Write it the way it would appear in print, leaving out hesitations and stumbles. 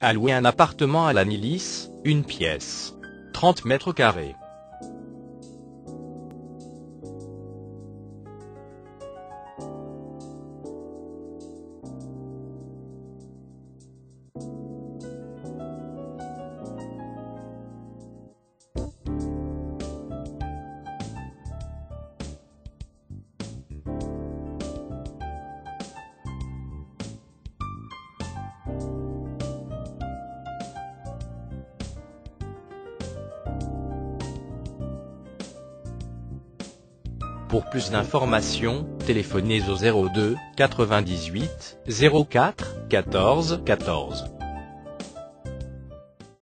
à louer un appartement à Lannilis, une pièce. 30 mètres carrés. Pour plus d'informations, téléphonez au 02 98 04 14 14.